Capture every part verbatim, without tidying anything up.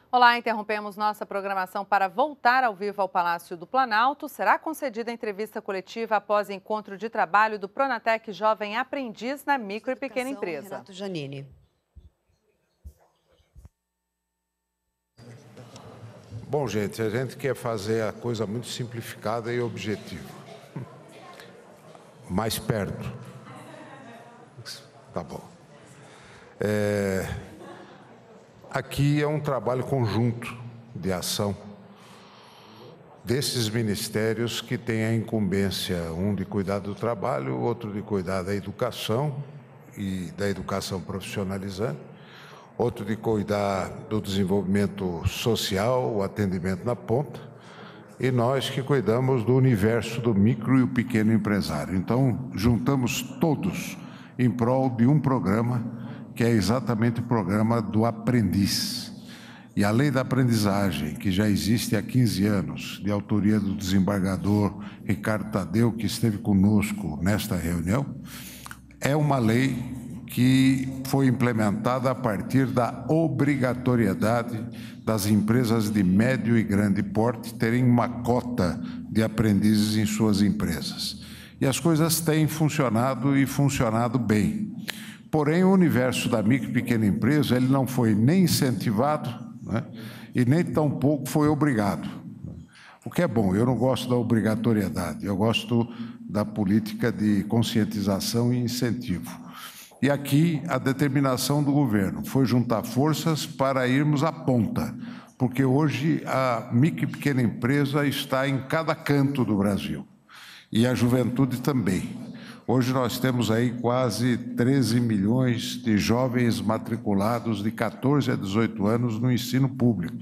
Olá, interrompemos nossa programação para voltar ao vivo ao Palácio do Planalto. Será concedida entrevista coletiva após encontro de trabalho do Pronatec Jovem Aprendiz na micro e pequena empresa. Renato Janini. Bom, gente, a gente quer fazer a coisa muito simplificada e objetiva. Mais perto. Tá bom. É... Aqui é um trabalho conjunto de ação desses ministérios que têm a incumbência, um de cuidar do trabalho, outro de cuidar da educação e da educação profissionalizante, outro de cuidar do desenvolvimento social, o atendimento na ponta, e nós que cuidamos do universo do micro e o pequeno empresário. Então, juntamos todos em prol de um programa que é exatamente o programa do aprendiz. E a lei da aprendizagem, que já existe há quinze anos, de autoria do desembargador Ricardo Tadeu, que esteve conosco nesta reunião, é uma lei que foi implementada a partir da obrigatoriedade das empresas de médio e grande porte terem uma cota de aprendizes em suas empresas. E as coisas têm funcionado e funcionado bem. Porém, o universo da micro e pequena empresa ele não foi nem incentivado, né, e nem tampouco foi obrigado. O que é bom, eu não gosto da obrigatoriedade, eu gosto da política de conscientização e incentivo. E aqui a determinação do governo foi juntar forças para irmos à ponta, porque hoje a micro e pequena empresa está em cada canto do Brasil, e a juventude também. Hoje nós temos aí quase treze milhões de jovens matriculados de quatorze a dezoito anos no ensino público.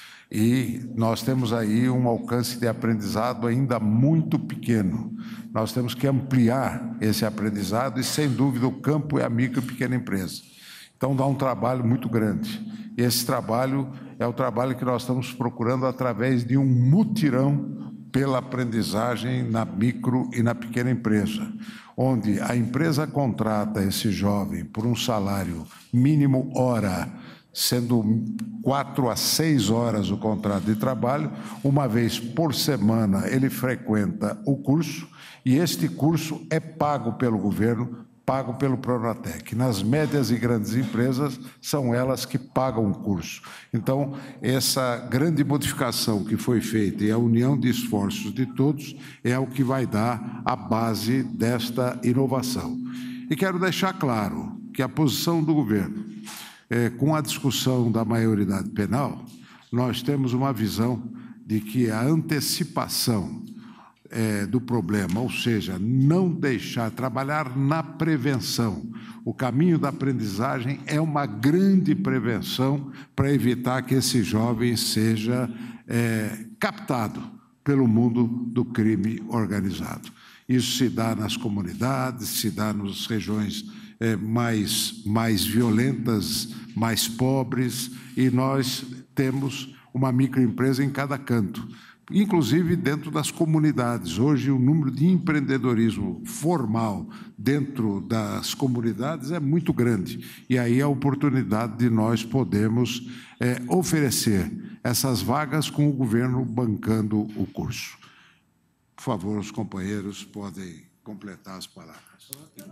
E nós temos aí um alcance de aprendizado ainda muito pequeno. Nós temos que ampliar esse aprendizado e, sem dúvida, o campo é a micro e pequena empresa. Então, dá um trabalho muito grande. E esse trabalho é o trabalho que nós estamos procurando através de um mutirão pela aprendizagem na micro e na pequena empresa, onde a empresa contrata esse jovem por um salário mínimo hora, sendo quatro a seis horas o contrato de trabalho, uma vez por semana ele frequenta o curso, e este curso é pago pelo governo, pago pelo Pronatec. Nas médias e grandes empresas, são elas que pagam o curso. Então, essa grande modificação que foi feita e a união de esforços de todos é o que vai dar a base desta inovação. E quero deixar claro que a posição do governo, é, com a discussão da maioridade penal, nós temos uma visão de que a antecipação É, do problema, ou seja, não deixar, trabalhar na prevenção. O caminho da aprendizagem é uma grande prevenção para evitar que esse jovem seja é, captado pelo mundo do crime organizado. Isso se dá nas comunidades, se dá nas regiões é, mais, mais violentas, mais pobres, e nós temos uma microempresa em cada canto, inclusive dentro das comunidades. Hoje, o número de empreendedorismo formal dentro das comunidades é muito grande. E aí a oportunidade de nós podermos é, oferecer essas vagas com o governo bancando o curso. Por favor, os companheiros podem completar as palavras.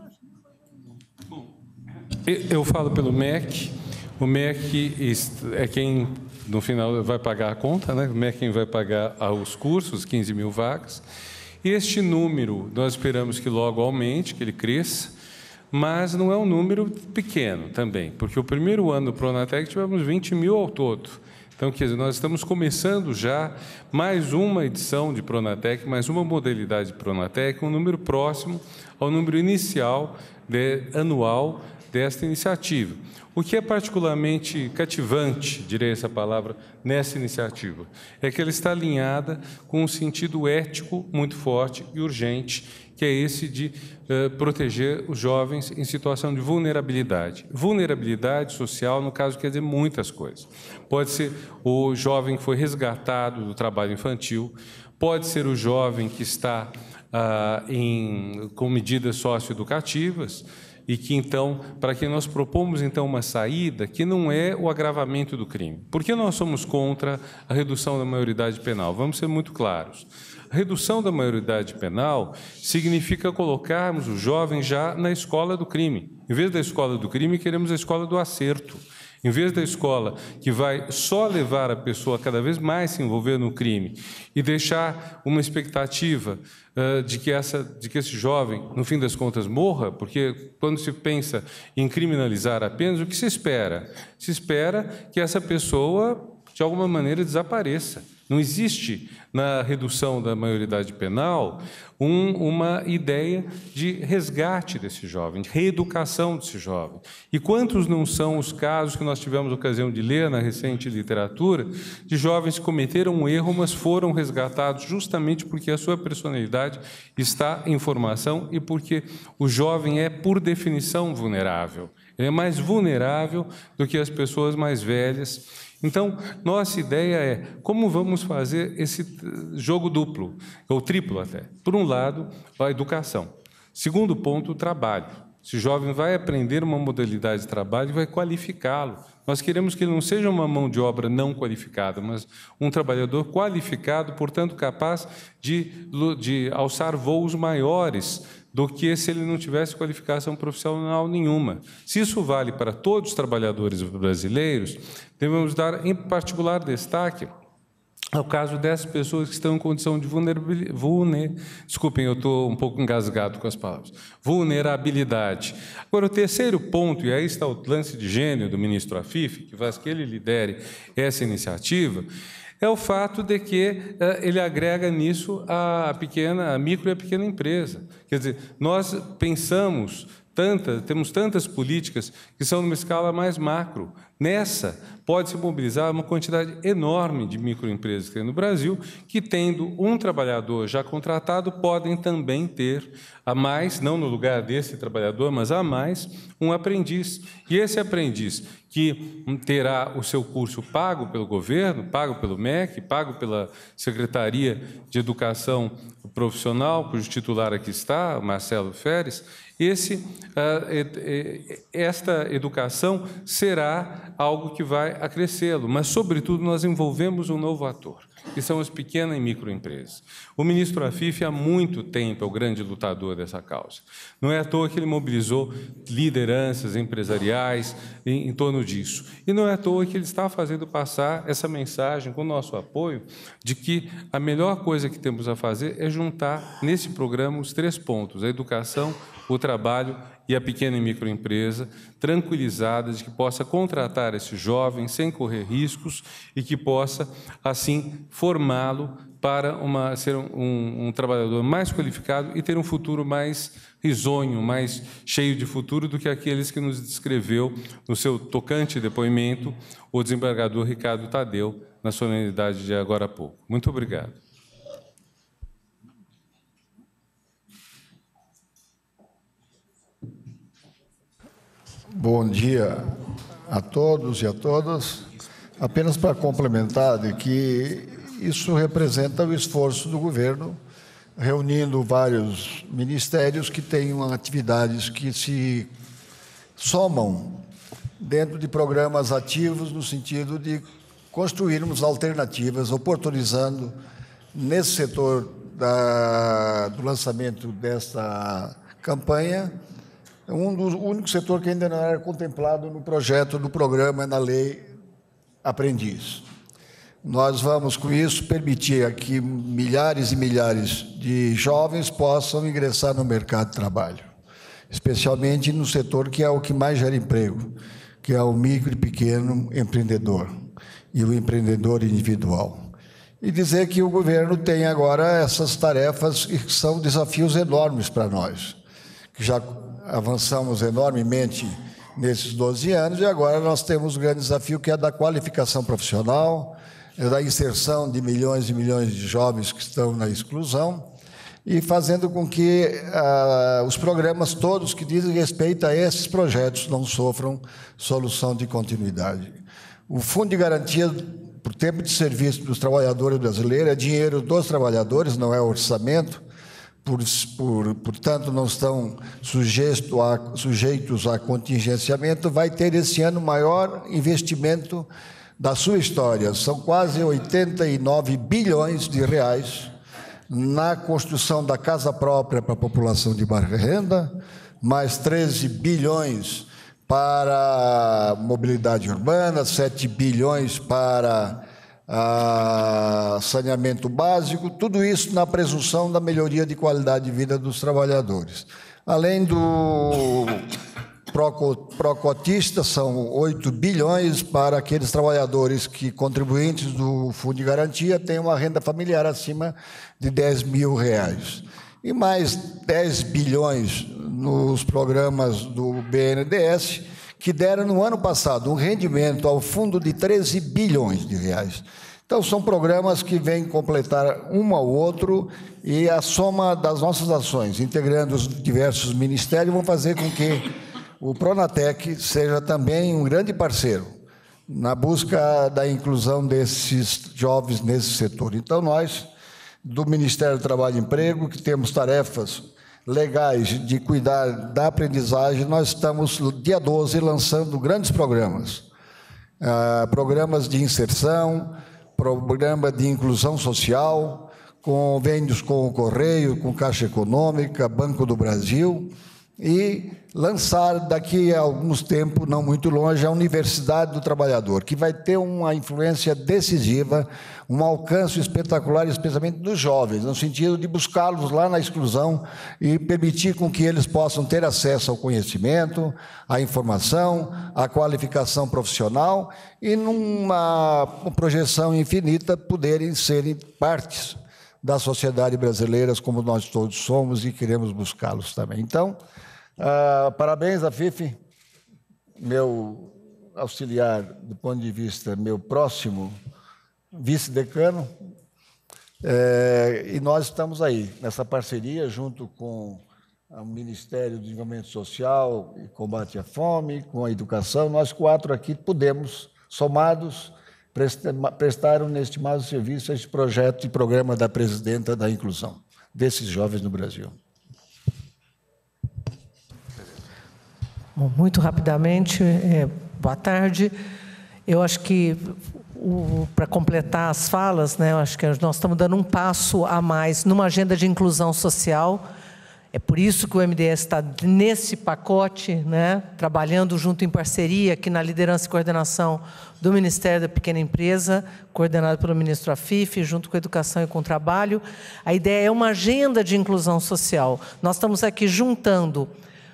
Bom, eu falo pelo M E C. O M E C é quem, no final, vai pagar a conta, né? O M E C é quem vai pagar os cursos, quinze mil vagas. E este número, nós esperamos que logo aumente, que ele cresça, mas não é um número pequeno também, porque o primeiro ano do Pronatec tivemos vinte mil ao todo. Então, quer dizer, nós estamos começando já mais uma edição de Pronatec, mais uma modalidade de Pronatec, um número próximo ao número inicial de, anual desta iniciativa. O que é particularmente cativante, direi essa palavra, nessa iniciativa, é que ela está alinhada com um sentido ético muito forte e urgente, que é esse de uh, proteger os jovens em situação de vulnerabilidade. Vulnerabilidade social, no caso, quer dizer muitas coisas. Pode ser o jovem que foi resgatado do trabalho infantil, pode ser o jovem que está uh, em, com medidas socioeducativas, e que, então, para que nós propomos, então, uma saída que não é o agravamento do crime. Por que nós somos contra a redução da maioridade penal? Vamos ser muito claros. A redução da maioridade penal significa colocarmos o jovem já na escola do crime. Em vez da escola do crime, queremos a escola do acerto. Em vez da escola que vai só levar a pessoa a cada vez mais se envolver no crime e deixar uma expectativa uh, de, que essa, de que esse jovem, no fim das contas, morra, porque quando se pensa em criminalizar apenas, o que se espera? Se espera que essa pessoa, de alguma maneira, desapareça. Não existe, na redução da maioridade penal, um, uma ideia de resgate desse jovem, de reeducação desse jovem. E quantos não são os casos que nós tivemos a ocasião de ler na recente literatura, de jovens que cometeram um erro, mas foram resgatados justamente porque a sua personalidade está em formação e porque o jovem é, por definição, vulnerável. Ele é mais vulnerável do que as pessoas mais velhas. Então, nossa ideia é como vamos fazer esse jogo duplo, ou triplo até. Por um lado, a educação. Segundo ponto, o trabalho. Esse jovem vai aprender uma modalidade de trabalho e vai qualificá-lo. Nós queremos que ele não seja uma mão de obra não qualificada, mas um trabalhador qualificado, portanto, capaz de, de alçar voos maiores do que se ele não tivesse qualificação profissional nenhuma. Se isso vale para todos os trabalhadores brasileiros, devemos dar, em particular, destaque ao caso dessas pessoas que estão em condição de vulnerabilidade. Vulner, desculpem, eu estou um pouco engasgado com as palavras. Vulnerabilidade. Agora, o terceiro ponto, e aí está o lance de gênio do ministro Afif, que faz que ele lidere essa iniciativa, é o fato de que uh, ele agrega nisso a pequena, a micro e a pequena empresa. Quer dizer, nós pensamos, tanta, temos tantas políticas que são numa escala mais macro. Nessa, pode-se mobilizar uma quantidade enorme de microempresas que tem no Brasil, que, tendo um trabalhador já contratado, podem também ter a mais, não no lugar desse trabalhador, mas a mais, um aprendiz. E esse aprendiz, que terá o seu curso pago pelo governo, pago pelo M E C, pago pela Secretaria de Educação Profissional, cujo titular aqui está, Marcelo Feres, esse, esta educação será algo que vai acrescê-lo, mas, sobretudo, nós envolvemos um novo ator, que são as pequenas e microempresas. O ministro Afif, há muito tempo, é o grande lutador dessa causa. Não é à toa que ele mobilizou lideranças empresariais em, em torno disso. E não é à toa que ele está fazendo passar essa mensagem, com o nosso apoio, de que a melhor coisa que temos a fazer é juntar, nesse programa, os três pontos: a educação, o trabalho e a pequena e microempresa, tranquilizada de que possa contratar esse jovem sem correr riscos e que possa, assim, formá-lo para uma, ser um, um trabalhador mais qualificado e ter um futuro mais risonho, mais cheio de futuro do que aqueles que nos descreveu no seu tocante depoimento o desembargador Ricardo Tadeu, na solenidade de agora há pouco. Muito obrigado. Bom dia a todos e a todas. Apenas para complementar de que isso representa o esforço do governo, reunindo vários ministérios que têm atividades que se somam dentro de programas ativos no sentido de construirmos alternativas, oportunizando nesse setor da, do lançamento desta campanha, um dos únicos setor que ainda não era contemplado no projeto do programa, na lei Aprendiz. Nós vamos, com isso, permitir que milhares e milhares de jovens possam ingressar no mercado de trabalho, especialmente no setor que é o que mais gera emprego, que é o micro e pequeno empreendedor e o empreendedor individual. E dizer que o governo tem agora essas tarefas que são desafios enormes para nós, que já avançamos enormemente nesses doze anos e agora nós temos um grande desafio que é da qualificação profissional, é da inserção de milhões e milhões de jovens que estão na exclusão e fazendo com que ah, os programas todos que dizem respeito a esses projetos não sofram solução de continuidade. O Fundo de Garantia por Tempo de Serviço dos Trabalhadores Brasileiros é dinheiro dos trabalhadores, não é orçamento, por, por, portanto, não estão sujeitos a, sujeitos a contingenciamento, vai ter esse ano o maior investimento da sua história. São quase oitenta e nove bilhões de reais na construção da casa própria para a população de baixa renda, mais treze bilhões para mobilidade urbana, sete bilhões para a saneamento básico, tudo isso na presunção da melhoria de qualidade de vida dos trabalhadores. Além do pró-cotista, são oito bilhões para aqueles trabalhadores que, contribuintes do Fundo de Garantia, têm uma renda familiar acima de dez mil reais. E mais dez bilhões nos programas do B N D E S, que deram no ano passado um rendimento ao fundo de treze bilhões de reais. Então, são programas que vêm completar um ao outro e a soma das nossas ações, integrando os diversos ministérios, vão fazer com que o Pronatec seja também um grande parceiro na busca da inclusão desses jovens nesse setor. Então, nós, do Ministério do Trabalho e Emprego, que temos tarefas legais de cuidar da aprendizagem, nós estamos, dia doze, lançando grandes programas. Ah, programas de inserção, programa de inclusão social, convênios com o Correio, com Caixa Econômica, Banco do Brasil, e lançar daqui a alguns tempos, não muito longe, a Universidade do Trabalhador, que vai ter uma influência decisiva, um alcance espetacular, especialmente dos jovens, no sentido de buscá-los lá na exclusão e permitir com que eles possam ter acesso ao conhecimento, à informação, à qualificação profissional e, numa projeção infinita, poderem serem partes da sociedade brasileira, como nós todos somos e queremos buscá-los também. Então, Uh, parabéns a Fife, meu auxiliar do ponto de vista, meu próximo vice-decano, é, e nós estamos aí, nessa parceria, junto com o Ministério do Desenvolvimento Social e Combate à Fome, com a Educação, nós quatro aqui podemos, somados, prestar um estimado serviço a este projeto e programa da Presidenta da Inclusão desses jovens no Brasil. Bom, muito rapidamente, é, boa tarde. Eu acho que, para completar as falas, né, eu acho que nós estamos dando um passo a mais numa agenda de inclusão social. É por isso que o M D S está nesse pacote, né, trabalhando junto em parceria, aqui na liderança e coordenação do Ministério da Pequena Empresa, coordenado pelo ministro Afife, junto com a Educação e com o Trabalho. A ideia é uma agenda de inclusão social. Nós estamos aqui juntando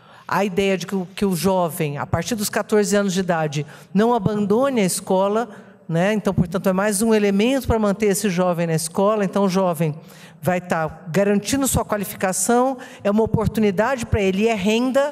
a ideia de que o, que o jovem, a partir dos quatorze anos de idade, não abandone a escola, né? Então, portanto, é mais um elemento para manter esse jovem na escola. Então, o jovem vai estar garantindo sua qualificação, é uma oportunidade para ele, é renda,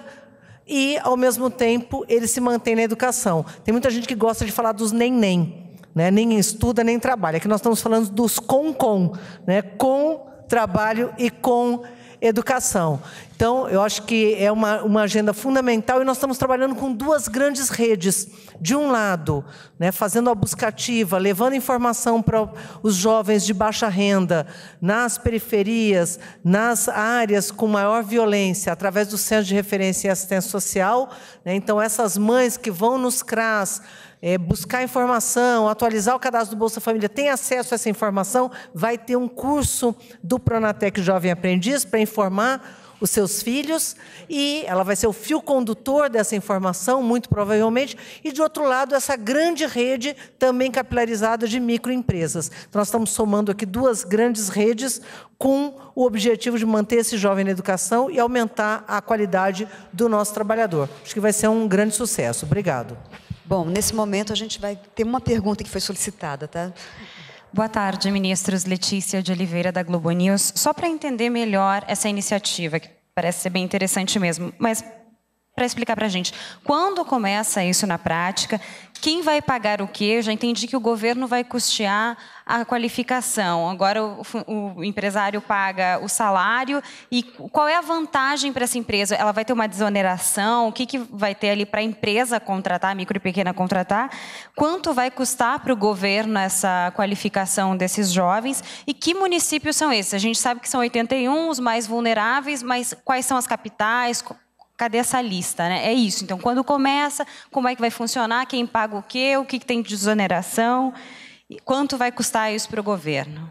e, ao mesmo tempo, ele se mantém na educação. Tem muita gente que gosta de falar dos nem-nem, né? Nem estuda, nem trabalha. Aqui nós estamos falando dos com-com, né? Com trabalho e com educação. Então, eu acho que é uma, uma agenda fundamental e nós estamos trabalhando com duas grandes redes. De um lado, né, fazendo a busca ativa, levando informação para os jovens de baixa renda, nas periferias, nas áreas com maior violência, através do Centro de Referência e Assistência Social. Né, então, essas mães que vão nos C R A S, É, buscar informação, atualizar o cadastro do Bolsa Família, tem acesso a essa informação, vai ter um curso do Pronatec Jovem Aprendiz para informar os seus filhos, e ela vai ser o fio condutor dessa informação, muito provavelmente, e, de outro lado, essa grande rede também capilarizada de microempresas. Então, nós estamos somando aqui duas grandes redes com o objetivo de manter esse jovem na educação e aumentar a qualidade do nosso trabalhador. Acho que vai ser um grande sucesso. Obrigado. Bom, nesse momento a gente vai ter uma pergunta que foi solicitada, tá? Boa tarde, ministros. Letícia de Oliveira, da Globo News. Só para entender melhor essa iniciativa, que parece ser bem interessante mesmo, mas para explicar para a gente, quando começa isso na prática, quem vai pagar o quê? Eu já entendi que o governo vai custear a qualificação, agora o, o empresário paga o salário, e qual é a vantagem para essa empresa? Ela vai ter uma desoneração? O que, que vai ter ali para a empresa contratar, a micro e pequena contratar? Quanto vai custar para o governo essa qualificação desses jovens? E que municípios são esses? A gente sabe que são oitenta e um os mais vulneráveis, mas quais são as capitais? Cadê essa lista, né? É isso. Então, quando começa, como é que vai funcionar? Quem paga o quê? O que, que tem de desoneração? E quanto vai custar isso para o governo?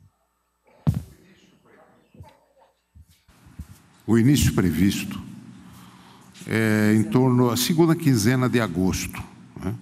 O início previsto é em torno da segunda quinzena de agosto. Né?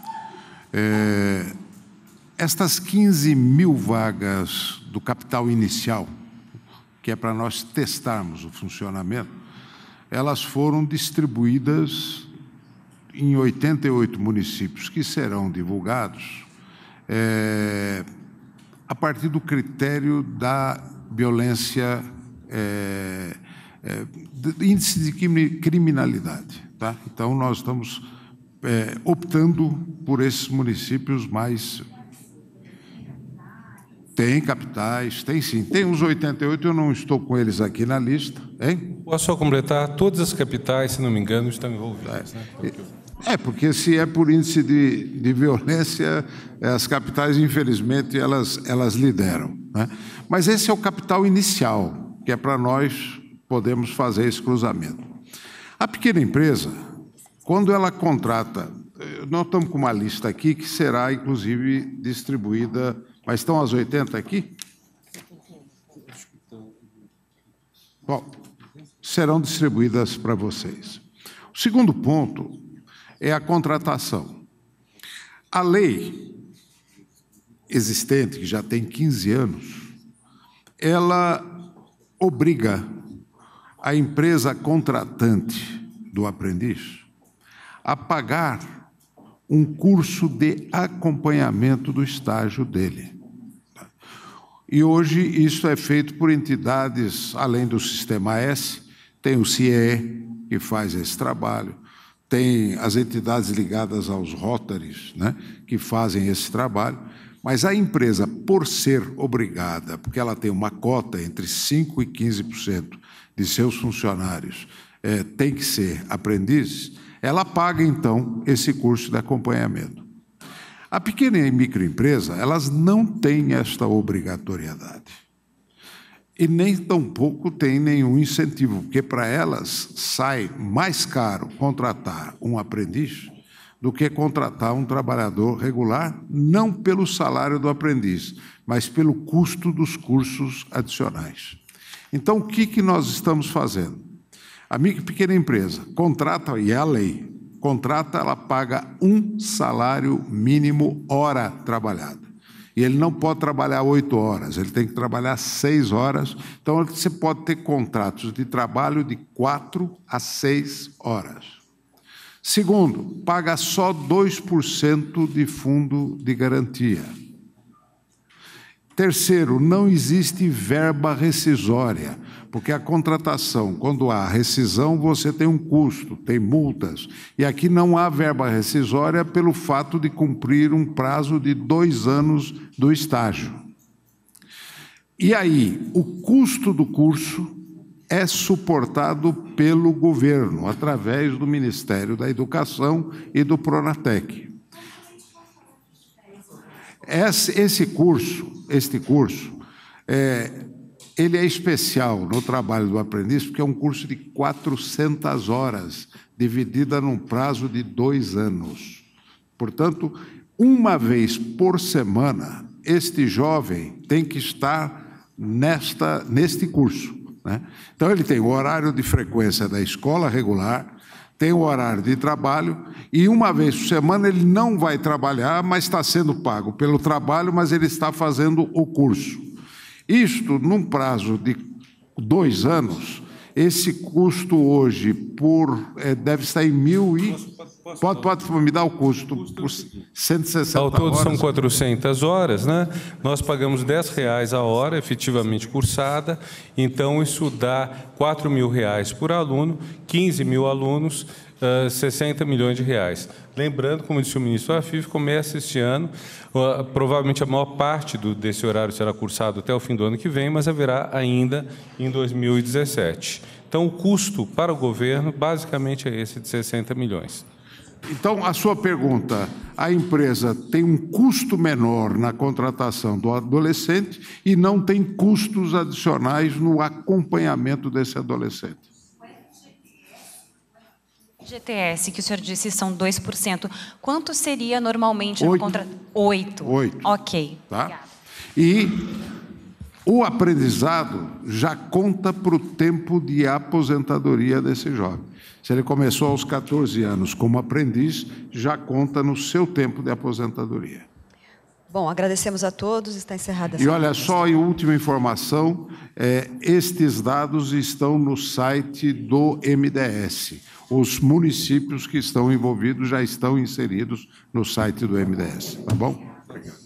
É, estas quinze mil vagas do capital inicial, que é para nós testarmos o funcionamento, elas foram distribuídas em oitenta e oito municípios, que serão divulgados é, a partir do critério da violência, é, é, de índice de criminalidade. Tá? Então, nós estamos é, optando por esses municípios mais... Tem capitais, tem sim. Tem uns oitenta e oito, eu não estou com eles aqui na lista, hein? Posso só completar? Todas as capitais, se não me engano, estão envolvidas. Né? É, porque se é por índice de, de violência, as capitais, infelizmente, elas, elas lideram. Né? Mas esse é o capital inicial, que é para nós podermos fazer esse cruzamento. A pequena empresa, quando ela contrata, nós estamos com uma lista aqui que será, inclusive, distribuída... Mas estão as oitenta aqui? Bom, serão distribuídas para vocês. O segundo ponto é a contratação. A lei existente, que já tem quinze anos, ela obriga a empresa contratante do aprendiz a pagar um curso de acompanhamento do estágio dele. E hoje isso é feito por entidades, além do Sistema S, tem o C I E, que faz esse trabalho, tem as entidades ligadas aos Rotaries, né, que fazem esse trabalho, mas a empresa, por ser obrigada, porque ela tem uma cota entre cinco por cento e quinze por cento de seus funcionários, é, tem que ser aprendizes, ela paga, então, esse curso de acompanhamento. A pequena e microempresa, elas não têm esta obrigatoriedade. E nem tampouco têm nenhum incentivo, porque para elas sai mais caro contratar um aprendiz do que contratar um trabalhador regular, não pelo salário do aprendiz, mas pelo custo dos cursos adicionais. Então, o que, que nós estamos fazendo? A micro e pequena empresa contrata, e é a lei, contrata, ela paga um salário mínimo hora trabalhada. E ele não pode trabalhar oito horas, ele tem que trabalhar seis horas. Então, você pode ter contratos de trabalho de quatro a seis horas. Segundo, paga só dois por cento de fundo de garantia. Terceiro, não existe verba rescisória, porque a contratação, quando há rescisão, você tem um custo, tem multas. E aqui não há verba rescisória pelo fato de cumprir um prazo de dois anos do estágio. E aí, o custo do curso é suportado pelo governo, através do Ministério da Educação e do Pronatec. Esse, esse curso, este curso, é, ele é especial no trabalho do aprendiz, porque é um curso de quatrocentas horas, dividida num prazo de dois anos. Portanto, uma vez por semana, este jovem tem que estar nesta, neste curso, né? Então, ele tem o horário de frequência da escola regular, tem o horário de trabalho, e uma vez por semana ele não vai trabalhar, mas está sendo pago pelo trabalho, mas ele está fazendo o curso. Isto, num prazo de dois anos, esse custo hoje por, é, deve estar em mil e... Posso, Pode, pode me dar o custo por cento e sessenta Ao todo horas. são quatrocentas horas, né? Nós pagamos dez reais a hora, efetivamente cursada, então isso dá quatro mil reais por aluno, quinze mil alunos, uh, sessenta milhões de reais. Lembrando, como disse o ministro Afif, começa este ano, uh, provavelmente a maior parte do, desse horário será cursado até o fim do ano que vem, mas haverá ainda em dois mil e dezessete. Então, o custo para o governo, basicamente, é esse de sessenta milhões. Então, a sua pergunta, a empresa tem um custo menor na contratação do adolescente e não tem custos adicionais no acompanhamento desse adolescente. G T S, que o senhor disse, são dois por cento. Quanto seria normalmente no Oito. contrato? Oito. Oito. Ok. Tá? Obrigada. E o aprendizado já conta para o tempo de aposentadoria desse jovem. Se ele começou aos quatorze anos como aprendiz, já conta no seu tempo de aposentadoria. Bom, agradecemos a todos, está encerrada essa E olha entrevista. só, e última informação, é, estes dados estão no site do M D S. Os municípios que estão envolvidos já estão inseridos no site do M D S, tá bom? Obrigado.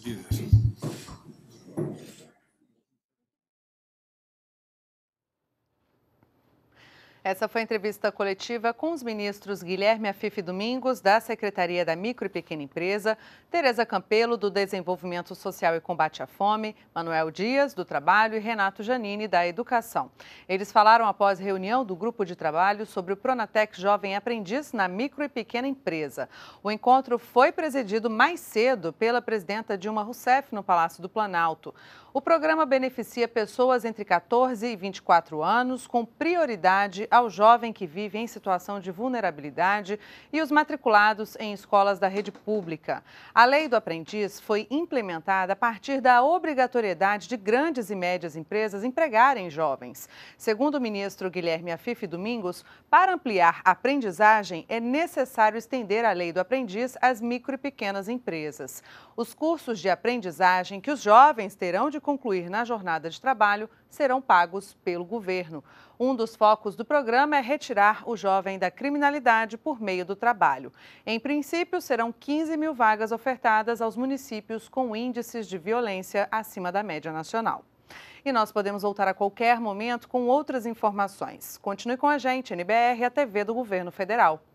Essa foi a entrevista coletiva com os ministros Guilherme Afif Domingos, da Secretaria da Micro e Pequena Empresa, Tereza Campelo, do Desenvolvimento Social e Combate à Fome, Manuel Dias, do Trabalho, e Renato Janini, da Educação. Eles falaram após reunião do grupo de trabalho sobre o Pronatec Jovem Aprendiz na Micro e Pequena Empresa. O encontro foi presidido mais cedo pela presidenta Dilma Rousseff no Palácio do Planalto. O programa beneficia pessoas entre quatorze e vinte e quatro anos, com prioridade ao jovem que vive em situação de vulnerabilidade e os matriculados em escolas da rede pública. A Lei do Aprendiz foi implementada a partir da obrigatoriedade de grandes e médias empresas empregarem jovens. Segundo o ministro Guilherme Afif Domingos, para ampliar a aprendizagem é necessário estender a Lei do Aprendiz às micro e pequenas empresas. Os cursos de aprendizagem que os jovens terão de concluir na jornada de trabalho serão pagos pelo governo. Um dos focos do programa é retirar o jovem da criminalidade por meio do trabalho. Em princípio, serão quinze mil vagas ofertadas aos municípios com índices de violência acima da média nacional. E nós podemos voltar a qualquer momento com outras informações. Continue com a gente, N B R, a T V do Governo Federal.